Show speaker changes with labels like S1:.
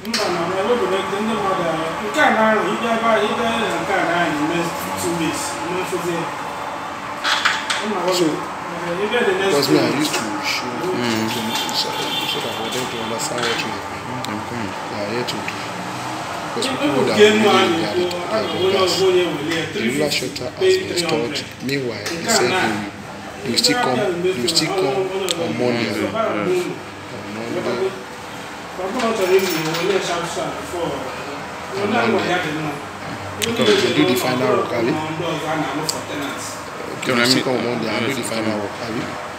S1: Because me, I used to show so that I wanted to understand what you are here to do. Because people that the ruler shelter has been installed. Meanwhile, they said you still come on Monday. Because they do the final work, you still come on Monday and do the final work,